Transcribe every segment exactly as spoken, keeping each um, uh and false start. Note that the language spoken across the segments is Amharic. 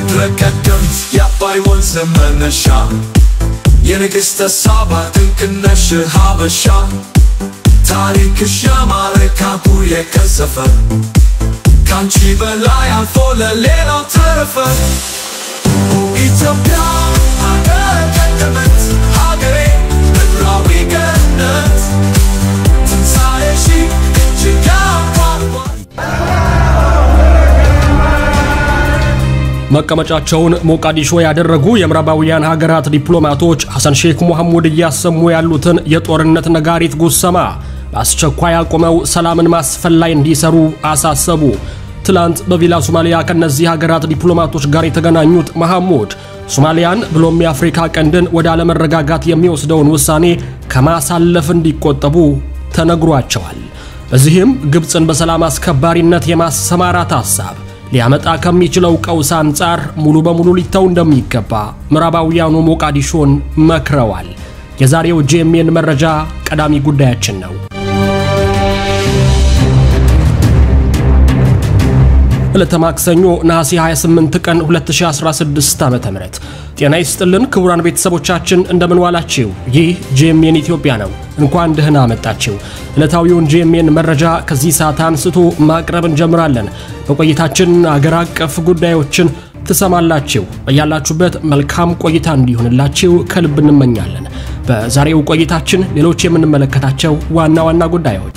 ምድረቀደም ያባይ ወንዝ መነሻ የንግሥተ ሳባ ድንቅነሽ ሀበሻ ታሪክሽ ያማረ ካቡ የከሰፈ ካንቺ በላይ አልፎ ለሌላው ተረፈ ኢትዮጵያ ሀገረ ቀደምት ሀገሬ ምድራዊ ገነት ትንሣኤሽ እጅግ ያጓጓል። መቀመጫቸውን ሞቃዲሾ ያደረጉ የምዕራባውያን ሀገራት ዲፕሎማቶች ሐሰን ሼክ መሐሙድ እያሰሙ ያሉትን የጦርነት ነጋሪት ጉሰማ በአስቸኳይ አቁመው ሰላምን ማስፈን ላይ እንዲሰሩ አሳሰቡ። ትላንት በቪላ ሶማሊያ ከነዚህ ሀገራት ዲፕሎማቶች ጋር የተገናኙት መሐሙድ ሶማሊያን ብሎም የአፍሪካ ቀንድን ወደ አለመረጋጋት የሚወስደውን ውሳኔ ከማሳለፍ እንዲቆጠቡ ተነግሯቸዋል። በዚህም ግብፅን በሰላም አስከባሪነት የማሰማራት ሐሳብ ሊያመጣ ከሚችለው ቀውስ አንጻር ሙሉ በሙሉ ሊተው እንደሚገባ ምዕራባውያኑ ሞቃዲሾን መክረዋል። የዛሬው ጄኤምኤን መረጃ ቀዳሚ ጉዳያችን ነው። ለተማክሰኞ ነሐሴ ሃያ ስምንት ቀን ሁለት ሺህ አስራ ስድስት ዓመተ ምህረት ጤና ይስጥልን ክቡራን ቤተሰቦቻችን እንደምን ዋላችሁ? ይህ ጄኤምኤን ኢትዮጵያ ነው። እንኳን ደህና መጣችሁ። ዕለታዊውን ጄኤምኤን መረጃ ከዚህ ሰዓት አንስቶ ማቅረብ እንጀምራለን። በቆይታችን አገር አቀፍ ጉዳዮችን ትሰማላችሁ። በያላችሁበት መልካም ቆይታ እንዲሆንላችሁ ከልብ እንመኛለን። በዛሬው ቆይታችን ሌሎች የምንመለከታቸው ዋና ዋና ጉዳዮች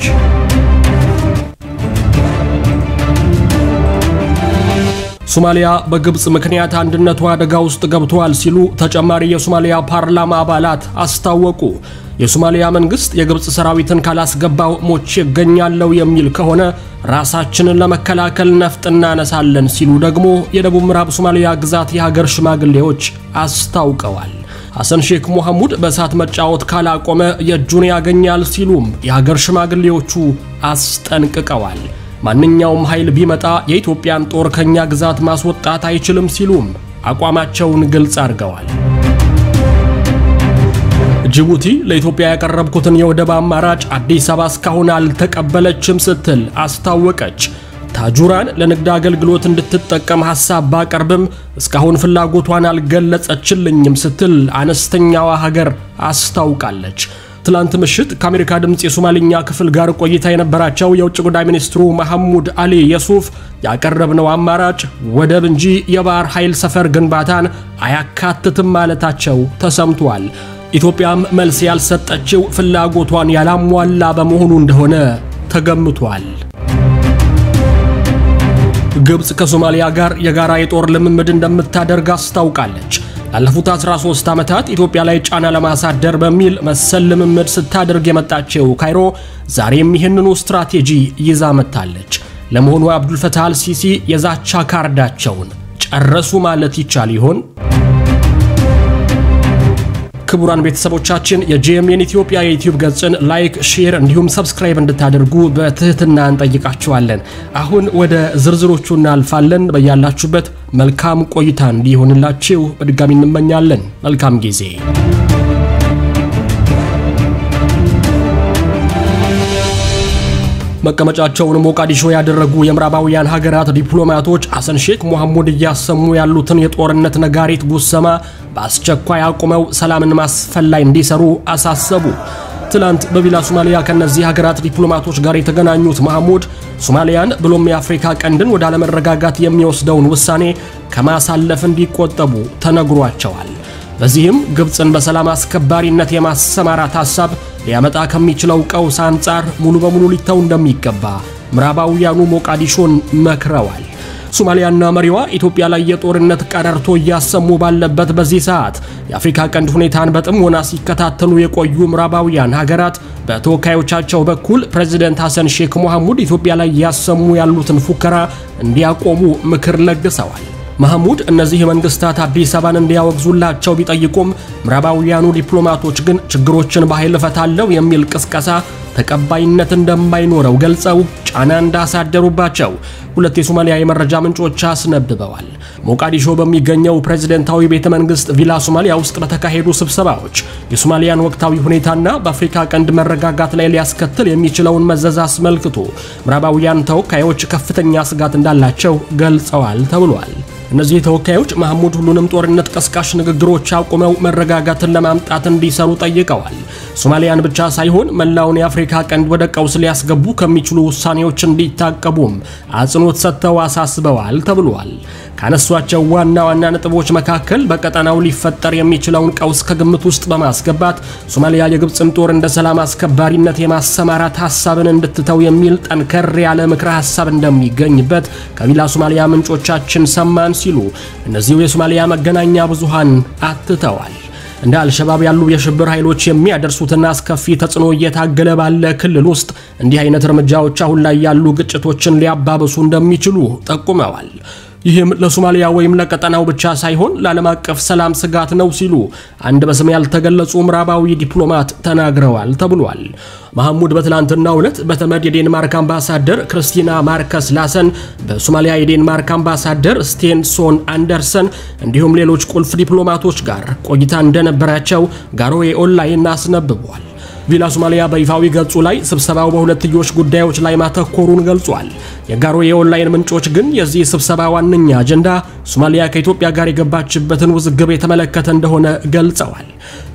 ሶማሊያ በግብጽ ምክንያት አንድነቷ አደጋ ውስጥ ገብቷል ሲሉ ተጨማሪ የሶማሊያ ፓርላማ አባላት አስታወቁ። የሶማሊያ መንግስት የግብጽ ሰራዊትን ካላስገባው ሞቼ ገኛለው የሚል ከሆነ ራሳችንን ለመከላከል ነፍጥ እናነሳለን ሲሉ ደግሞ የደቡብ ምዕራብ ሶማሊያ ግዛት የሀገር ሽማግሌዎች አስታውቀዋል። ሐሰን ሼክ መሐሙድ በእሳት መጫወት ካላቆመ የእጁን ያገኛል ሲሉም የሀገር ሽማግሌዎቹ አስጠንቅቀዋል። ማንኛውም ኃይል ቢመጣ የኢትዮጵያን ጦር ከኛ ግዛት ማስወጣት አይችልም ሲሉም አቋማቸውን ግልጽ አድርገዋል። ጅቡቲ ለኢትዮጵያ ያቀረብኩትን የወደብ አማራጭ አዲስ አበባ እስካሁን አልተቀበለችም ስትል አስታወቀች። ታጁራን ለንግድ አገልግሎት እንድትጠቀም ሐሳብ ባቀርብም እስካሁን ፍላጎቷን አልገለጸችልኝም ስትል አነስተኛዋ ሀገር አስታውቃለች። ትላንት ምሽት ከአሜሪካ ድምጽ የሶማሊኛ ክፍል ጋር ቆይታ የነበራቸው የውጭ ጉዳይ ሚኒስትሩ መሐሙድ አሊ የሱፍ ያቀረብነው አማራጭ ወደብ እንጂ የባህር ኃይል ሰፈር ግንባታን አያካትትም ማለታቸው ተሰምቷል። ኢትዮጵያም መልስ ያልሰጠችው ፍላጎቷን ያላሟላ በመሆኑ እንደሆነ ተገምቷል። ግብጽ ከሶማሊያ ጋር የጋራ የጦር ልምምድ እንደምታደርግ አስታውቃለች። ላለፉት አስራ ሶስት ዓመታት ኢትዮጵያ ላይ ጫና ለማሳደር በሚል መሰል ልምምድ ስታደርግ የመጣችው ካይሮ ዛሬም ይህንኑ ስትራቴጂ ይዛ መጣለች። ለመሆኑ አብዱል ፈታህ አልሲሲ የዛቻ ካርዳቸውን ጨረሱ ማለት ይቻል ይሆን? ክቡራን ቤተሰቦቻችን የጄኤምኤን ኢትዮጵያ የዩቲዩብ ገጽን ላይክ፣ ሼር እንዲሁም ሰብስክራይብ እንድታደርጉ በትህትና እንጠይቃችኋለን። አሁን ወደ ዝርዝሮቹ እናልፋለን። በያላችሁበት መልካም ቆይታ እንዲሆንላችሁ በድጋሚ እንመኛለን። መልካም ጊዜ። መቀመጫቸውን ሞቃዲሾ ያደረጉ የምዕራባውያን ሀገራት ዲፕሎማቶች ሐሰን ሼክ መሐሙድ እያሰሙ ያሉትን የጦርነት ነጋሪት ጉሰማ በአስቸኳይ አቁመው ሰላምን ማስፈን ላይ እንዲሰሩ አሳሰቡ። ትላንት በቪላ ሶማሊያ ከነዚህ ሀገራት ዲፕሎማቶች ጋር የተገናኙት መሐሙድ ሶማሊያን ብሎም የአፍሪካ ቀንድን ወደ አለመረጋጋት የሚወስደውን ውሳኔ ከማሳለፍ እንዲቆጠቡ ተነግሯቸዋል። በዚህም ግብፅን በሰላም አስከባሪነት የማሰማራት ሐሳብ ሊያመጣ ከሚችለው ቀውስ አንጻር ሙሉ በሙሉ ሊተው እንደሚገባ ምዕራባውያኑ ሞቃዲሾን መክረዋል። ሶማሊያና መሪዋ ኢትዮጵያ ላይ የጦርነት ቀረርቶ እያሰሙ ባለበት በዚህ ሰዓት የአፍሪካ ቀንድ ሁኔታን በጥሞና ሲከታተሉ የቆዩ ምዕራባውያን ሀገራት በተወካዮቻቸው በኩል ፕሬዝዳንት ሐሰን ሼክ መሐሙድ ኢትዮጵያ ላይ ያሰሙ ያሉትን ፉከራ እንዲያቆሙ ምክር ለግሰዋል። መሐሙድ እነዚህ መንግስታት አዲስ አበባን እንዲያወግዙላቸው ቢጠይቁም ምዕራባውያኑ ዲፕሎማቶች ግን ችግሮችን በኃይል ፈታለው የሚል ቅስቀሳ ተቀባይነት እንደማይኖረው ገልጸው ጫና እንዳሳደሩባቸው ሁለት የሶማሊያ የመረጃ ምንጮች አስነብበዋል። ሞቃዲሾ በሚገኘው ፕሬዝዳንታዊ ቤተ መንግስት ቪላ ሶማሊያ ውስጥ በተካሄዱ ስብሰባዎች የሶማሊያን ወቅታዊ ሁኔታና በአፍሪካ ቀንድ መረጋጋት ላይ ሊያስከትል የሚችለውን መዘዝ አስመልክቶ ምዕራባውያን ተወካዮች ከፍተኛ ስጋት እንዳላቸው ገልጸዋል ተብሏል። እነዚህ ተወካዮች መሐሙድ ሁሉንም ጦርነት ቀስቃሽ ንግግሮች አቁመው መረጋጋትን ለማምጣት እንዲሰሩ ጠይቀዋል። ሶማሊያን ብቻ ሳይሆን መላውን የአፍሪካ ቀንድ ወደ ቀውስ ሊያስገቡ ከሚችሉ ውሳኔዎች እንዲታቀቡም አጽንኦት ሰጥተው አሳስበዋል ተብሏል። ካነሷቸው ዋና ዋና ነጥቦች መካከል በቀጠናው ሊፈጠር የሚችለውን ቀውስ ከግምት ውስጥ በማስገባት ሶማሊያ የግብጽን ጦር እንደ ሰላም አስከባሪነት የማሰማራት ሐሳብን እንድትተው የሚል ጠንከር ያለ ምክረ ሐሳብ እንደሚገኝበት ከቪላ ሶማሊያ ምንጮቻችን ሰማን ሲሉ እነዚሁ የሶማሊያ መገናኛ ብዙሃን አትተዋል። እንደ አልሸባብ ያሉ የሽብር ኃይሎች የሚያደርሱትና አስከፊ ተጽዕኖ እየታገለ ባለ ክልል ውስጥ እንዲህ አይነት እርምጃዎች አሁን ላይ ያሉ ግጭቶችን ሊያባብሱ እንደሚችሉ ጠቁመዋል። ይህም ለሶማሊያ ወይም ለቀጠናው ብቻ ሳይሆን ለዓለም አቀፍ ሰላም ስጋት ነው ሲሉ አንድ በስም ያልተገለጹ ምዕራባዊ ዲፕሎማት ተናግረዋል ተብሏል። መሐሙድ በትላንትናው ዕለት በተመድ የዴንማርክ አምባሳደር ክርስቲና ማርከስ ላሰን፣ በሶማሊያ የዴንማርክ አምባሳደር ስቴንሶን አንደርሰን እንዲሁም ሌሎች ቁልፍ ዲፕሎማቶች ጋር ቆይታ እንደነበራቸው ጋሮዌ ኦንላይን አስነብቧል። ቪላ ሶማሊያ በይፋዊ ገጹ ላይ ስብሰባው በሁለትዮሽ ጉዳዮች ላይ ማተኮሩን ገልጿል። የጋሮዌ ኦንላይን ምንጮች ግን የዚህ ስብሰባ ዋነኛ አጀንዳ ሶማሊያ ከኢትዮጵያ ጋር የገባችበትን ውዝግብ የተመለከተ እንደሆነ ገልጸዋል።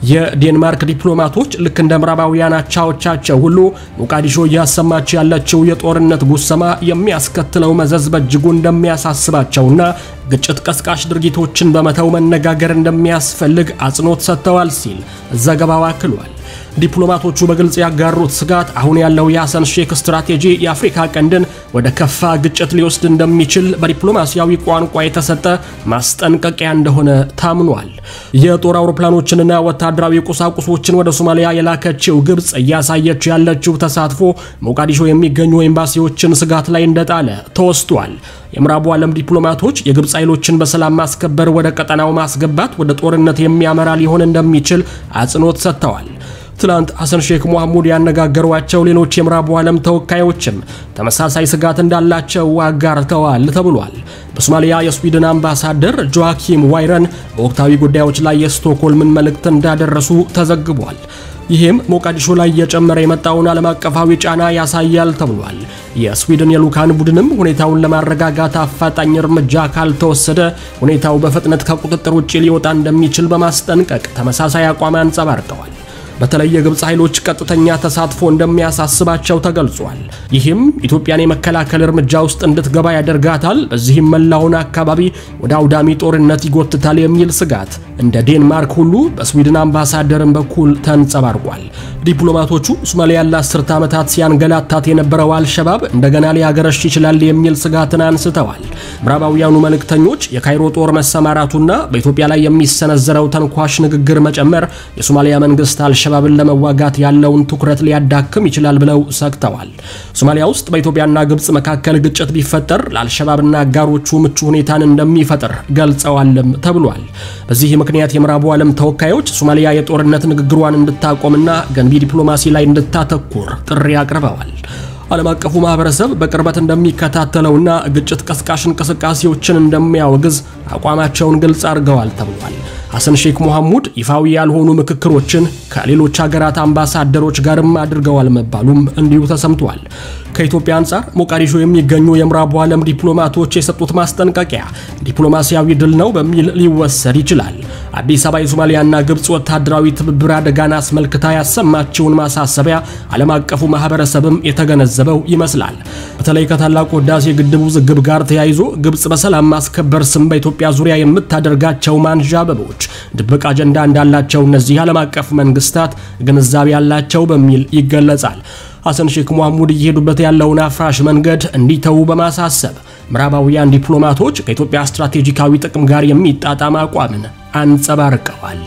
የዴንማርክ ዲፕሎማቶች ልክ እንደ ምዕራባውያን አቻዎቻቸው ሁሉ ሞቃዲሾ እያሰማች ያለችው የጦርነት ጉሰማ የሚያስከትለው መዘዝ በእጅጉ እንደሚያሳስባቸውና ግጭት ቀስቃሽ ድርጊቶችን በመተው መነጋገር እንደሚያስፈልግ አጽንኦት ሰጥተዋል ሲል ዘገባው አክሏል። ዲፕሎማቶቹ በግልጽ ያጋሩት ስጋት አሁን ያለው የሐሰን ሼክ ስትራቴጂ የአፍሪካ ቀንድን ወደ ከፋ ግጭት ሊወስድ እንደሚችል በዲፕሎማሲያዊ ቋንቋ የተሰጠ ማስጠንቀቂያ እንደሆነ ታምኗል። የጦር አውሮፕላኖችንና ወታደራዊ ቁሳቁሶችን ወደ ሶማሊያ የላከችው ግብጽ እያሳየች ያለችው ተሳትፎ ሞቃዲሾ የሚገኙ ኤምባሲዎችን ስጋት ላይ እንደጣለ ተወስቷል። የምዕራቡ ዓለም ዲፕሎማቶች የግብጽ ኃይሎችን በሰላም ማስከበር ወደ ቀጠናው ማስገባት ወደ ጦርነት የሚያመራ ሊሆን እንደሚችል አጽንኦት ሰጥተዋል። ትላንት ሐሰን ሼክ መሐሙድ ያነጋገሯቸው ሌሎች የምዕራቡ ዓለም ተወካዮችም ተመሳሳይ ስጋት እንዳላቸው አጋርተዋል ተብሏል። በሶማሊያ የስዊድን አምባሳደር ጆአኪም ዋይረን በወቅታዊ ጉዳዮች ላይ የስቶክሆልምን መልእክት እንዳደረሱ ተዘግቧል። ይህም ሞቃዲሾ ላይ እየጨመረ የመጣውን ዓለም አቀፋዊ ጫና ያሳያል ተብሏል። የስዊድን የሉካን ቡድንም ሁኔታውን ለማረጋጋት አፋጣኝ እርምጃ ካልተወሰደ ሁኔታው በፍጥነት ከቁጥጥር ውጪ ሊወጣ እንደሚችል በማስጠንቀቅ ተመሳሳይ አቋም አንጸባርቀዋል። በተለይ የግብጽ ኃይሎች ቀጥተኛ ተሳትፎ እንደሚያሳስባቸው ተገልጿል። ይህም ኢትዮጵያን የመከላከል እርምጃ ውስጥ እንድትገባ ያደርጋታል፣ በዚህም መላውን አካባቢ ወደ አውዳሚ ጦርነት ይጎትታል የሚል ስጋት እንደ ዴንማርክ ሁሉ በስዊድን አምባሳደርን በኩል ተንጸባርቋል። ዲፕሎማቶቹ ሶማሊያ ለአስርተ ዓመታት ሲያንገላታት የነበረው አልሸባብ እንደገና ሊያገረሽ ይችላል የሚል ስጋትን አንስተዋል። ምዕራባውያኑ መልእክተኞች የካይሮ ጦር መሰማራቱና በኢትዮጵያ ላይ የሚሰነዘረው ተንኳሽ ንግግር መጨመር የሶማሊያ መንግስት አልሸባብን ለመዋጋት ያለውን ትኩረት ሊያዳክም ይችላል ብለው ሰግተዋል። ሶማሊያ ውስጥ በኢትዮጵያና ግብጽ መካከል ግጭት ቢፈጠር ለአልሸባብና አጋሮቹ ምቹ ሁኔታን እንደሚፈጥር ገልጸዋልም ተብሏል። በዚህ ምክንያት የምዕራቡ ዓለም ተወካዮች ሶማሊያ የጦርነት ንግግሯን እንድታቆምና ገንቢ ዲፕሎማሲ ላይ እንድታተኩር ጥሪ አቅርበዋል። ዓለም አቀፉ ማህበረሰብ በቅርበት እንደሚከታተለውና ግጭት ቀስቃሽ እንቅስቃሴዎችን እንደሚያወግዝ አቋማቸውን ግልጽ አድርገዋል ተብሏል። ሐሰን ሼክ መሐሙድ ይፋዊ ያልሆኑ ምክክሮችን ከሌሎች ሀገራት አምባሳደሮች ጋርም አድርገዋል መባሉም እንዲሁ ተሰምቷል። ከኢትዮጵያ አንፃር ሞቃዲሾ የሚገኙ የምዕራቡ ዓለም ዲፕሎማቶች የሰጡት ማስጠንቀቂያ ዲፕሎማሲያዊ ድል ነው በሚል ሊወሰድ ይችላል። አዲስ አበባ የሶማሊያና ግብጽ ወታደራዊ ትብብር አደጋን አስመልክታ ያሰማችውን ማሳሰቢያ ዓለም አቀፉ ማህበረሰብም የተገነዘበው ይመስላል። በተለይ ከታላቁ ህዳሴ ግድብ ውዝግብ ጋር ተያይዞ ግብጽ በሰላም ማስከበር ስም በኢትዮጵያ ዙሪያ የምታደርጋቸው ማንዣበቦች ድብቅ አጀንዳ እንዳላቸው እነዚህ ዓለም አቀፍ መንግስታት ግንዛቤ ያላቸው በሚል ይገለጻል። ሐሰን ሼክ መሐሙድ እየሄዱበት ያለውን አፍራሽ መንገድ እንዲተው በማሳሰብ ምዕራባውያን ዲፕሎማቶች ከኢትዮጵያ ስትራቴጂካዊ ጥቅም ጋር የሚጣጣም አቋምን አንጸባርቀዋል።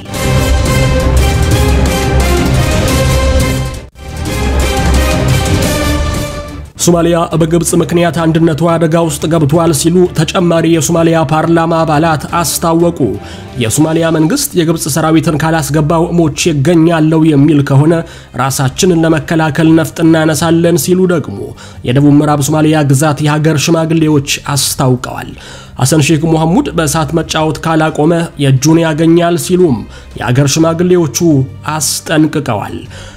ሶማሊያ በግብጽ ምክንያት አንድነቷ አደጋ ውስጥ ገብቷል ሲሉ ተጨማሪ የሶማሊያ ፓርላማ አባላት አስታወቁ። የሶማሊያ መንግስት የግብጽ ሰራዊትን ካላስገባው ሞቼ ይገኛለው የሚል ከሆነ ራሳችንን ለመከላከል ነፍጥ እናነሳለን ሲሉ ደግሞ የደቡብ ምዕራብ ሶማሊያ ግዛት የሀገር ሽማግሌዎች አስታውቀዋል። ሐሰን ሼክ መሐሙድ በእሳት መጫወት ካላቆመ የእጁን ያገኛል ሲሉም የሀገር ሽማግሌዎቹ አስጠንቅቀዋል።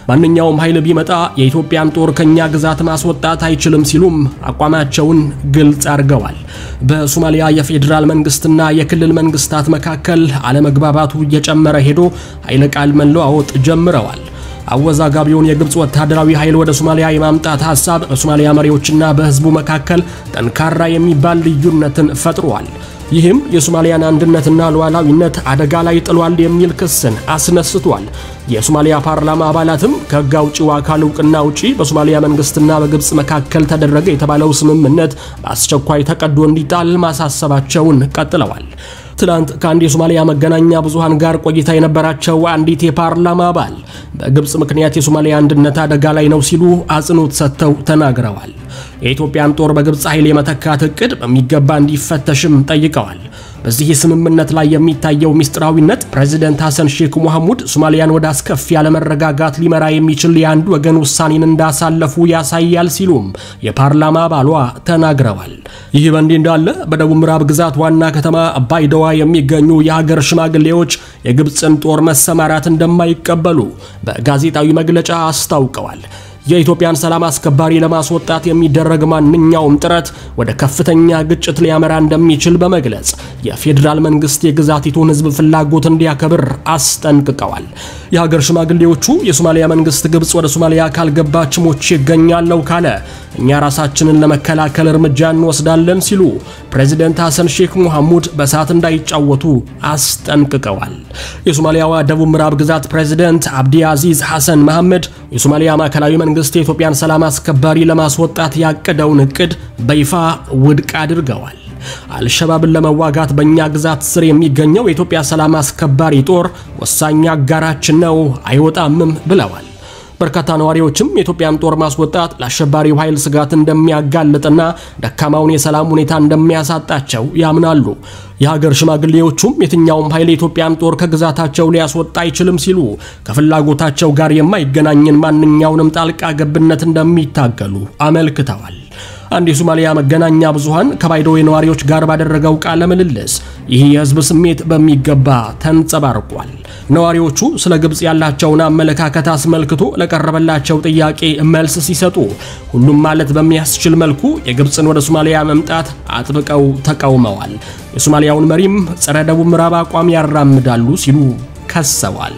ማንኛውም ኃይል ቢመጣ የኢትዮጵያን ጦር ከኛ ግዛት ማስወጣት አይችልም ሲሉም አቋማቸውን ግልጽ አድርገዋል። በሶማሊያ የፌዴራል መንግስትና የክልል መንግስታት መካከል አለመግባባቱ እየጨመረ ሄዶ ኃይለ ቃል መለዋወጥ ጀምረዋል። አወዛጋቢውን የግብጽ ወታደራዊ ኃይል ወደ ሶማሊያ የማምጣት ሐሳብ በሶማሊያ መሪዎችና በህዝቡ መካከል ጠንካራ የሚባል ልዩነትን ፈጥሯል። ይህም የሶማሊያን አንድነትና ሉዓላዊነት አደጋ ላይ ጥሏል የሚል ክስን አስነስቷል። የሶማሊያ ፓርላማ አባላትም ከህግ አውጪው አካል እውቅና ውጪ በሶማሊያ መንግስትና በግብጽ መካከል ተደረገ የተባለው ስምምነት በአስቸኳይ ተቀዶ እንዲጣል ማሳሰባቸውን ቀጥለዋል። ትላንት ከአንድ የሶማሊያ መገናኛ ብዙሃን ጋር ቆይታ የነበራቸው አንዲት የፓርላማ አባል በግብጽ ምክንያት የሶማሊያ አንድነት አደጋ ላይ ነው ሲሉ አጽንኦት ሰጥተው ተናግረዋል። የኢትዮጵያን ጦር በግብጽ ኃይል የመተካት እቅድ በሚገባ እንዲፈተሽም ጠይቀዋል። በዚህ ስምምነት ላይ የሚታየው ሚስጥራዊነት ፕሬዝዳንት ሐሰን ሼክ መሐሙድ ሶማሊያን ወደ አስከፊ ያለመረጋጋት ሊመራ የሚችል የአንድ ወገን ውሳኔን እንዳሳለፉ ያሳያል ሲሉም የፓርላማ አባሏ ተናግረዋል። ይህ በእንዲህ እንዳለ በደቡብ ምዕራብ ግዛት ዋና ከተማ ባይዶዋ የሚገኙ የሀገር ሽማግሌዎች የግብጽን ጦር መሰማራት እንደማይቀበሉ በጋዜጣዊ መግለጫ አስታውቀዋል። የኢትዮጵያን ሰላም አስከባሪ ለማስወጣት የሚደረግ ማንኛውም ጥረት ወደ ከፍተኛ ግጭት ሊያመራ እንደሚችል በመግለጽ የፌዴራል መንግስት የግዛቲቱን ህዝብ ፍላጎት እንዲያከብር አስጠንቅቀዋል። የሀገር ሽማግሌዎቹ የሶማሊያ መንግስት ግብጽ ወደ ሶማሊያ ካልገባች ሞቼ ይገኛለው ካለ እኛ ራሳችንን ለመከላከል እርምጃ እንወስዳለን ሲሉ ፕሬዝዳንት ሐሰን ሼክ መሐሙድ በሳት እንዳይጫወቱ አስጠንቅቀዋል። የሶማሊያዋ ደቡብ ምዕራብ ግዛት ፕሬዝዳንት አብዲ አዚዝ ሐሰን መሐመድ የሶማሊያ ማዕከላዊ መንግስት የኢትዮጵያን ሰላም አስከባሪ ለማስወጣት ያቀደውን እቅድ በይፋ ውድቅ አድርገዋል። አልሸባብን ለመዋጋት በእኛ ግዛት ስር የሚገኘው የኢትዮጵያ ሰላም አስከባሪ ጦር ወሳኝ አጋራችን ነው፣ አይወጣምም ብለዋል። በርካታ ነዋሪዎችም የኢትዮጵያን ጦር ማስወጣት ለአሸባሪው ኃይል ስጋት እንደሚያጋልጥና ደካማውን የሰላም ሁኔታ እንደሚያሳጣቸው ያምናሉ። የሀገር ሽማግሌዎቹም የትኛውም ኃይል የኢትዮጵያን ጦር ከግዛታቸው ሊያስወጣ አይችልም ሲሉ ከፍላጎታቸው ጋር የማይገናኝን ማንኛውንም ጣልቃ ገብነት እንደሚታገሉ አመልክተዋል። አንድ የሶማሊያ መገናኛ ብዙሃን ከባይዶዌ ነዋሪዎች ጋር ባደረገው ቃለ ምልልስ ይህ የህዝብ ስሜት በሚገባ ተንጸባርቋል። ነዋሪዎቹ ስለ ግብጽ ያላቸውን አመለካከት አስመልክቶ ለቀረበላቸው ጥያቄ መልስ ሲሰጡ ሁሉም ማለት በሚያስችል መልኩ የግብጽን ወደ ሶማሊያ መምጣት አጥብቀው ተቃውመዋል። የሶማሊያውን መሪም ጸረ ደቡብ ምዕራብ አቋም ያራምዳሉ ሲሉ ከሰዋል።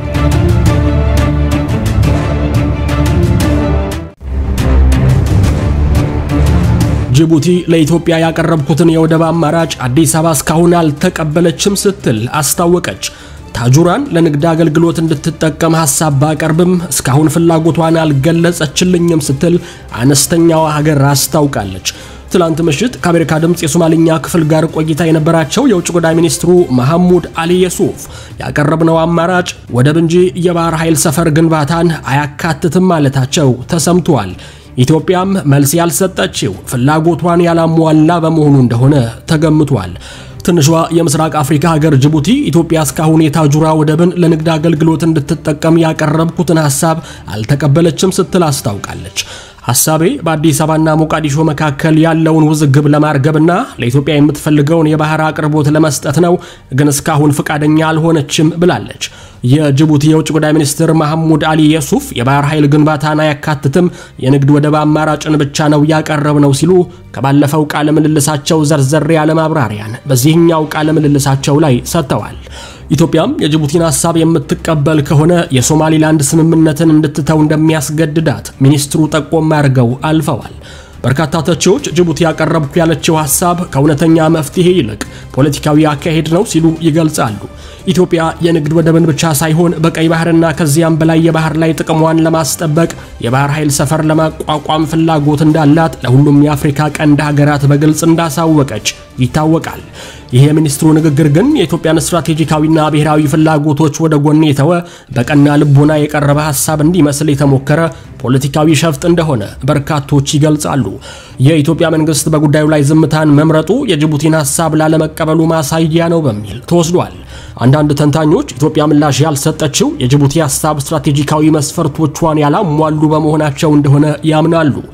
ጅቡቲ ለኢትዮጵያ ያቀረብኩትን የወደብ አማራጭ አዲስ አበባ እስካሁን አልተቀበለችም ስትል አስታወቀች። ታጁራን ለንግድ አገልግሎት እንድትጠቀም ሐሳብ ባቀርብም እስካሁን ፍላጎቷን አልገለጸችልኝም ስትል አነስተኛዋ ሀገር አስታውቃለች። ትላንት ምሽት ከአሜሪካ ድምጽ የሶማሊኛ ክፍል ጋር ቆይታ የነበራቸው የውጭ ጉዳይ ሚኒስትሩ መሐሙድ አሊ የሱፍ ያቀረብነው አማራጭ ወደብ እንጂ የባህር ኃይል ሰፈር ግንባታን አያካትትም ማለታቸው ተሰምቷል። ኢትዮጵያም መልስ ያልሰጠችው ፍላጎቷን ያላሟላ በመሆኑ እንደሆነ ተገምቷል። ትንሿ የምስራቅ አፍሪካ ሀገር ጅቡቲ ኢትዮጵያ እስካሁን የታጁራ ወደብን ለንግድ አገልግሎት እንድትጠቀም ያቀረብኩትን ሐሳብ አልተቀበለችም ስትል አስታውቃለች። ሐሳቤ በአዲስ አበባና ሞቃዲሾ መካከል ያለውን ውዝግብ ለማርገብና ለኢትዮጵያ የምትፈልገውን የባህር አቅርቦት ለመስጠት ነው፣ ግን እስካሁን ፍቃደኛ አልሆነችም ብላለች። የጅቡቲ የውጭ ጉዳይ ሚኒስትር መሐሙድ አሊ የሱፍ የባህር ኃይል ግንባታን አያካትትም፣ የንግድ ወደብ አማራጭን ብቻ ነው ያቀረብነው ሲሉ ከባለፈው ቃለ ምልልሳቸው ዘርዘር ያለ ማብራሪያን በዚህኛው ቃለ ምልልሳቸው ላይ ሰጥተዋል። ኢትዮጵያም የጅቡቲን ሐሳብ የምትቀበል ከሆነ የሶማሊላንድ ስምምነትን እንድትተው እንደሚያስገድዳት ሚኒስትሩ ጠቆም አድርገው አልፈዋል። በርካታ ተቺዎች ጅቡቲ ያቀረብኩ ያለችው ሐሳብ ከእውነተኛ መፍትሄ ይልቅ ፖለቲካዊ አካሄድ ነው ሲሉ ይገልጻሉ። ኢትዮጵያ የንግድ ወደብን ብቻ ሳይሆን በቀይ ባህርና ከዚያም በላይ የባህር ላይ ጥቅሟን ለማስጠበቅ የባህር ኃይል ሰፈር ለማቋቋም ፍላጎት እንዳላት ለሁሉም የአፍሪካ ቀንድ ሀገራት በግልጽ እንዳሳወቀች ይታወቃል። ይሄ ሚኒስትሩ ንግግር ግን የኢትዮጵያን ስትራቴጂካዊና ብሔራዊ ፍላጎቶች ወደ ጎን የተወ በቀና ልቦና የቀረበ ሐሳብ እንዲመስል የተሞከረ ፖለቲካዊ ሸፍጥ እንደሆነ በርካቶች ይገልጻሉ። የኢትዮጵያ መንግስት በጉዳዩ ላይ ዝምታን መምረጡ የጅቡቲን ሐሳብ ላለመቀበሉ ማሳያ ነው በሚል ተወስዷል። አንዳንድ ተንታኞች ኢትዮጵያ ምላሽ ያልሰጠችው የጅቡቲ ሐሳብ ስትራቴጂካዊ መስፈርቶቿን ያላሟሉ በመሆናቸው እንደሆነ ያምናሉ።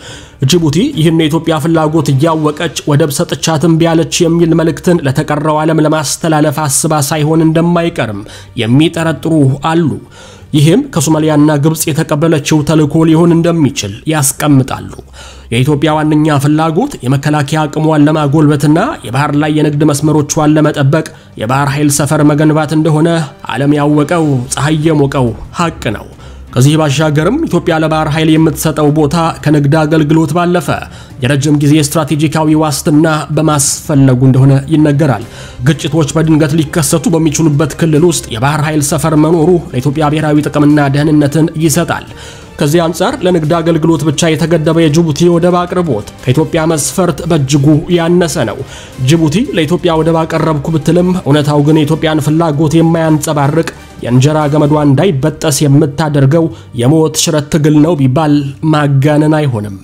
ጅቡቲ ይህን የኢትዮጵያ ፍላጎት ያወቀች ወደብ ሰጥቻትም ቢያለች የሚል መልእክትን ለተቀረው ዓለም ለማስተላለፍ አስባ ሳይሆን እንደማይቀርም የሚጠረጥሩ አሉ። ይህም ከሶማሊያና ግብጽ የተቀበለችው ተልእኮ ሊሆን እንደሚችል ያስቀምጣሉ። የኢትዮጵያ ዋነኛ ፍላጎት የመከላከያ አቅሟን ለማጎልበትና የባህር ላይ የንግድ መስመሮቿን ለመጠበቅ የባህር ኃይል ሰፈር መገንባት እንደሆነ ዓለም ያወቀው ፀሐይ የሞቀው ሐቅ ነው። ከዚህ ባሻገርም ኢትዮጵያ ለባህር ኃይል የምትሰጠው ቦታ ከንግድ አገልግሎት ባለፈ የረጅም ጊዜ ስትራቴጂካዊ ዋስትና በማስፈለጉ እንደሆነ ይነገራል። ግጭቶች በድንገት ሊከሰቱ በሚችሉበት ክልል ውስጥ የባህር ኃይል ሰፈር መኖሩ ለኢትዮጵያ ብሔራዊ ጥቅምና ደህንነትን ይሰጣል። ከዚህ አንፃር ለንግድ አገልግሎት ብቻ የተገደበ የጅቡቲ ወደብ አቅርቦት ከኢትዮጵያ መስፈርት በእጅጉ ያነሰ ነው። ጅቡቲ ለኢትዮጵያ ወደብ አቀረብኩ ብትልም እውነታው ግን የኢትዮጵያን ፍላጎት የማያንጸባርቅ የእንጀራ ገመዷ እንዳይበጠስ የምታደርገው የሞት ሽረት ትግል ነው ቢባል ማጋነን አይሆንም።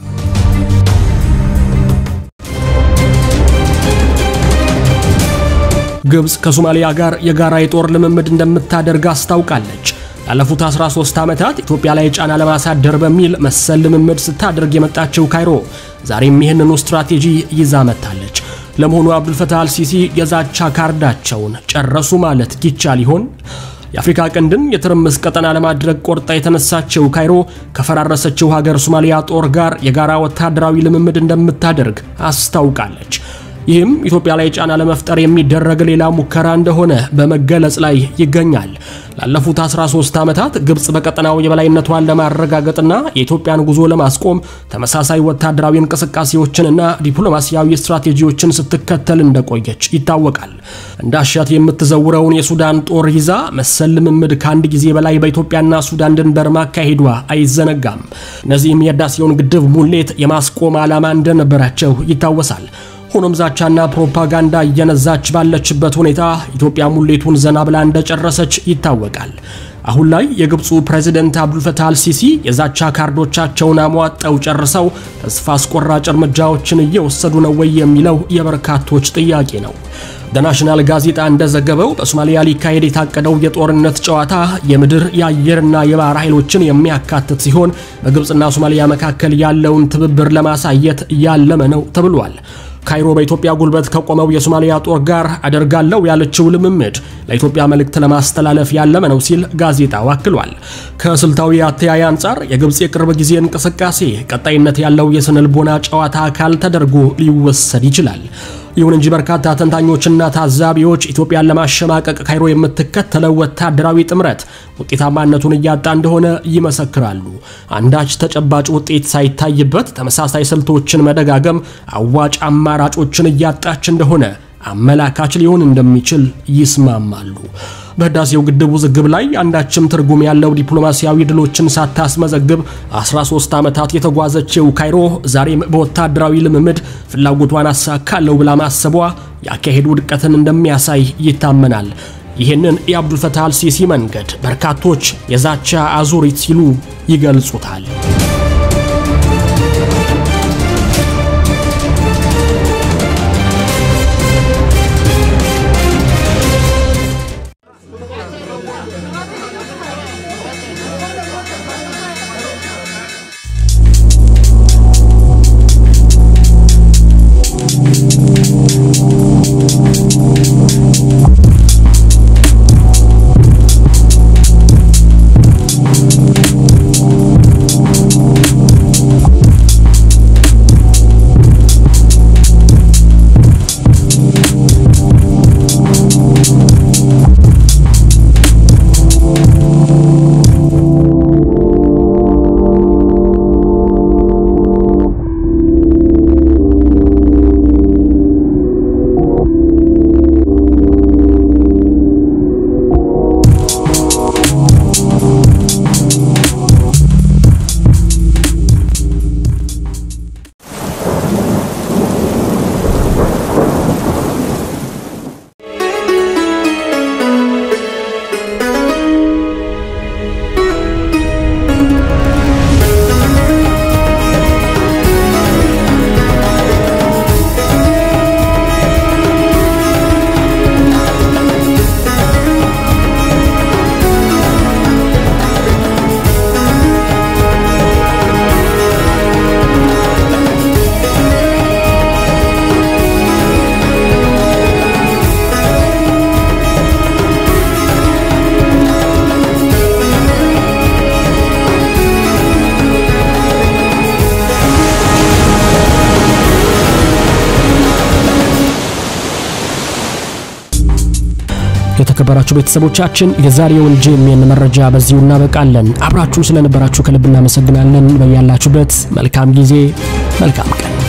ግብጽ ከሶማሊያ ጋር የጋራ የጦር ልምምድ እንደምታደርግ አስታውቃለች። ያለፉት አስራ ሶስት ዓመታት ኢትዮጵያ ላይ ጫና ለማሳደር በሚል መሰል ልምምድ ስታደርግ የመጣችው ካይሮ ዛሬም ይህንኑ ስትራቴጂ ይዛ መጣለች። ለመሆኑ አብዱልፈታህ አልሲሲ የዛቻ ካርዳቸውን ጨረሱ ማለት ይቻል ይሆን? የአፍሪካ ቀንድን የትርምስ ቀጠና ለማድረግ ቆርጣ የተነሳችው ካይሮ ከፈራረሰችው ሀገር ሶማሊያ ጦር ጋር የጋራ ወታደራዊ ልምምድ እንደምታደርግ አስታውቃለች። ይህም ኢትዮጵያ ላይ ጫና ለመፍጠር የሚደረግ ሌላ ሙከራ እንደሆነ በመገለጽ ላይ ይገኛል። ላለፉት አስራ ሶስት ዓመታት ግብጽ በቀጠናው የበላይነቷን ለማረጋገጥና የኢትዮጵያን ጉዞ ለማስቆም ተመሳሳይ ወታደራዊ እንቅስቃሴዎችንና ዲፕሎማሲያዊ ስትራቴጂዎችን ስትከተል እንደቆየች ይታወቃል። እንዳሻት የምትዘውረውን የሱዳን ጦር ይዛ መሰል ልምምድ ከአንድ ጊዜ በላይ በኢትዮጵያና ሱዳን ድንበር ማካሄዷ አይዘነጋም። እነዚህም የህዳሴውን ግድብ ሙሌት የማስቆም ዓላማ እንደነበራቸው ይታወሳል። ሆኖም ዛቻና ፕሮፓጋንዳ እየነዛች ባለችበት ሁኔታ ኢትዮጵያ ሙሌቱን ዘና ብላ እንደጨረሰች ይታወቃል። አሁን ላይ የግብፁ ፕሬዝዳንት አብዱልፈታህ አልሲሲ የዛቻ ካርዶቻቸውን አሟጣው ጨርሰው ተስፋ አስቆራጭ እርምጃዎችን እየወሰዱ ነው ወይ የሚለው የበርካቶች ጥያቄ ነው። ዳናሽናል ጋዜጣ እንደዘገበው በሶማሊያ ሊካሄድ የታቀደው የጦርነት ጨዋታ የምድር የአየርና የባህር ኃይሎችን የሚያካትት ሲሆን በግብጽና ሶማሊያ መካከል ያለውን ትብብር ለማሳየት ያለመ ነው ተብሏል። ካይሮ በኢትዮጵያ ጉልበት ከቆመው የሶማሊያ ጦር ጋር አደርጋለው ያለችው ልምምድ ለኢትዮጵያ መልእክት ለማስተላለፍ ያለመ ነው ሲል ጋዜጣው አክሏል። ከስልታዊ አተያይ አንፃር የግብጽ የቅርብ ጊዜ እንቅስቃሴ ቀጣይነት ያለው የስነልቦና ጨዋታ አካል ተደርጎ ሊወሰድ ይችላል። ይሁን እንጂ በርካታ ተንታኞችና ታዛቢዎች ኢትዮጵያን ለማሸማቀቅ ካይሮ የምትከተለው ወታደራዊ ጥምረት ውጤታማነቱን እያጣ እንደሆነ ይመሰክራሉ። አንዳች ተጨባጭ ውጤት ሳይታይበት ተመሳሳይ ስልቶችን መደጋገም አዋጭ አማራጮችን እያጣች እንደሆነ አመላካች ሊሆን እንደሚችል ይስማማሉ። በህዳሴው ግድብ ውዝግብ ላይ አንዳችም ትርጉም ያለው ዲፕሎማሲያዊ ድሎችን ሳታስመዘግብ አስራ ሶስት ዓመታት የተጓዘችው ካይሮ ዛሬም በወታደራዊ ልምምድ ፍላጎቷን አሳካለው ብላ ማሰቧ ያካሄዱ ውድቀትን እንደሚያሳይ ይታመናል። ይህንን የአብዱልፈታህ አልሲሲ መንገድ በርካቶች የዛቻ አዙሪት ሲሉ ይገልጹታል። የተከበራችሁ ቤተሰቦቻችን የዛሬውን ጄኤምኤን መረጃ በዚሁ እናበቃለን። አብራችሁን ስለነበራችሁ ከልብ እናመሰግናለን። በያላችሁበት መልካም ጊዜ መልካም ቀን